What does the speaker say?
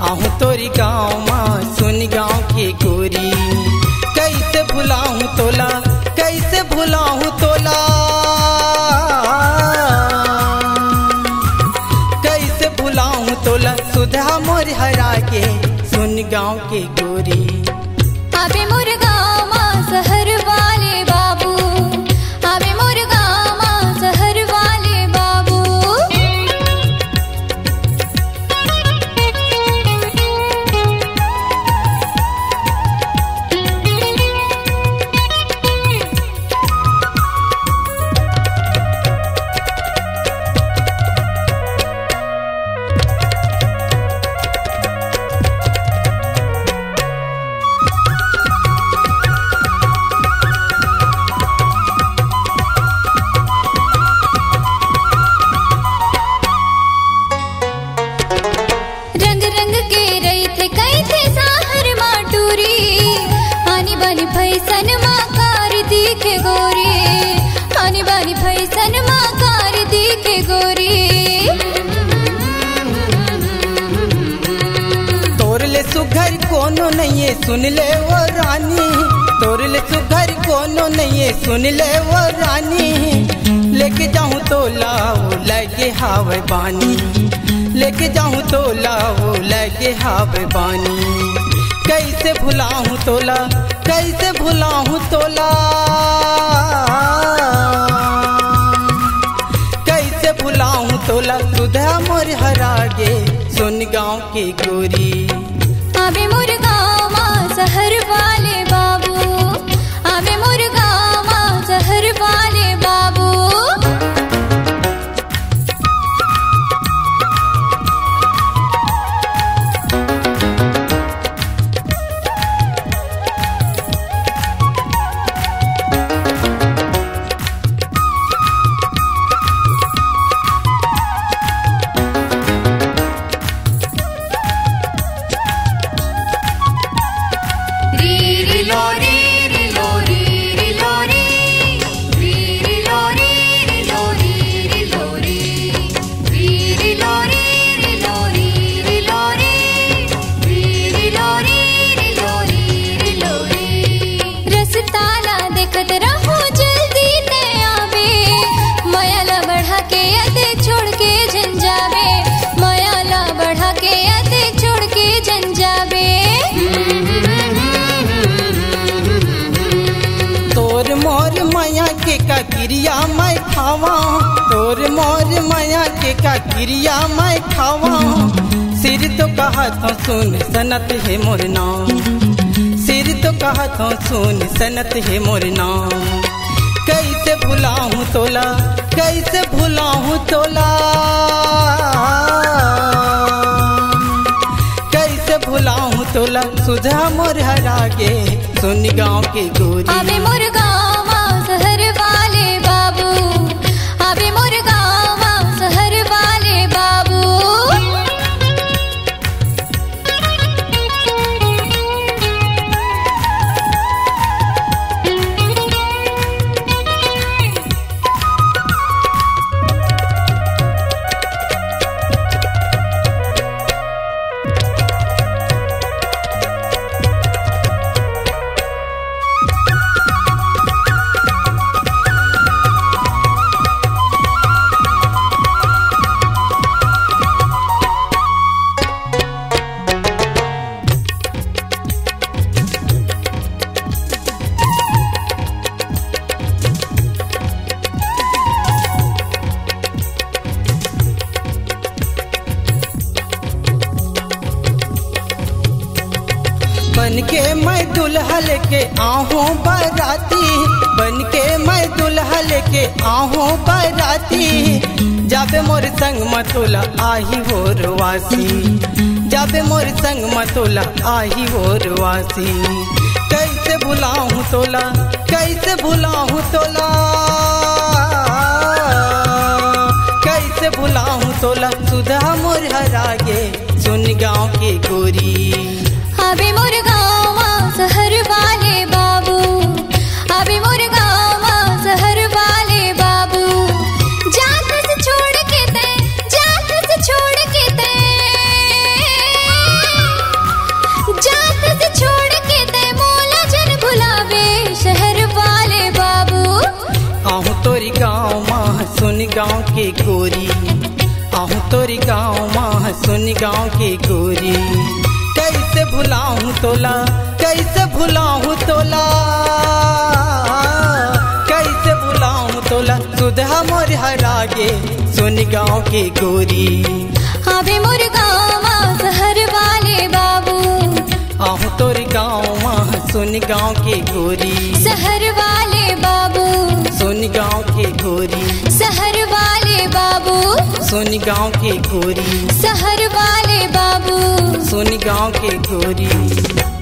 आहूँ तोरी गाँव माँ सुन गाँव की गोरी। कैसे भुलाऊँ तोला, कैसे भुलाऊँ तोला, कैसे भुलाऊँ तोला, सुधा मोर हरा के सुन गाँव की गोरी। आबे मोर गाँव माँ शहर वाले बाबू, आबे मोर गाँव माँ शहर वाले बाबू। रंग रंग के रही थे कई थे साहर माटूरी, आनी बानी फैसन माँ कार दी के गोरी, आनी बानी फैसन माँ कार दी के गोरी। तोर ले सुघर कोनो नहीं है सुन ले वो रानी, तोर ले सुघर कोनो नहीं है सुन ले वो रानी। लेके जाऊँ तोला वो लगे हावे बानी, लेके जाऊँ तोला वो लगे हावे बानी। कैसे भुलाऊँ तोला, कैसे भुलाऊँ तोला, कैसे भुलाऊँ तोला, सुधा मोर हरा गे सुन गाँव की गोरी। आबे मोर गाँव माँ शहर वाले बाबू, आबे मोर गाँव माँ शहर वाले बाबू। का क्रिया मैं खावा, तोर मोर माया के का क्रिया मैं खावा। सिर तो कहा तो सुन सनत है मोर नाम, सिर तो कहा तो सुन सनत है मोर नाम। कैसे भुलाऊँ तोला, कैसे भुलाऊँ तोला, कैसे भुलाऊँ तोला, सुधा मोर हरा गे सुन गाँव की गोरी। आबे मोर गाँव माँ शहर वाले बाबू, आबे मोर गाँव माँ शहर वाले बाबू। बनके मैं दुल्हा लेके आहूँ बाराती, बनके मैं दुल्हा लेके आहूँ बाराती। जाबे मोर संग मतोला आही होर वासी, जाबे मोर संग मतोला आही होर वासी। कैसे भुलाऊँ तोला, कैसे भुलाऊँ तोला, कैसे भुलाऊँ तोला, सुधा मोर हरा गे सुन गाँव की गोरी। आबे मोर गाँव माँ शहर वाले बाबू, आबे मोर गाँव माँ शहर वाले बाबू। जात से छोड़ के ते, जात से छोड़ के ते, गाँव के गोरी, आहूँ तोरी गाँव माँ सुन गाँव के गोरी। कैसे भुलाऊँ तोला, कैसे भुलाऊँ तोला, कैसे भुलाऊँ तोला, सुधा मोर हरागे सुन गाँव के गोरी। आवे मोर गाँव शहर वाले बाबू, आहूँ तोर गाँव माँ सुन गाँव के गोरी। शहर वाले बाबू, सुन गाँव के गोरी, शहर वाले बाबू, सुन गाँव के गोरी, शहर वाले बाबू, सुन गाँव के गोरी।